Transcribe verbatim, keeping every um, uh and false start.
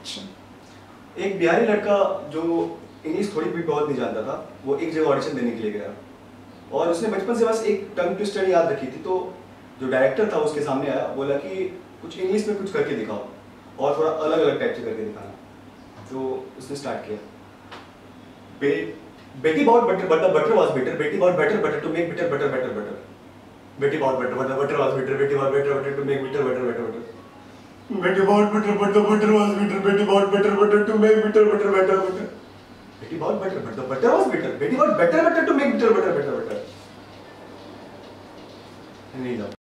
अच्छा। एक बिहारी लड़का जो इंग्लिश थोड़ी भी बहुत नहीं जानता था, वो एक जगह ऑडिशन देने के लिए गया और उसने बचपन से बस एक टंग ट्विस्टर याद रखी थी। तो जो डायरेक्टर था उसके सामने आया, बोला कि कुछ इंग्लिश में कुछ करके दिखाओ और थोड़ा अलग अलग टाइप से करके दिखाना। तो उसने स्टार्ट किया, बे, Betty bought butter butter butter was better, Betty bought better butter to make bitter butter better butter, Betty bought butter butter butter was better, Betty bought better butter to make bitter butter better butter, Betty bought butter butter butter was better, Betty bought better butter to make bitter butter better butter, Betty bought better, but the butter was bitter. बेटी bought better, better to make bitter, better, better, better. नहीं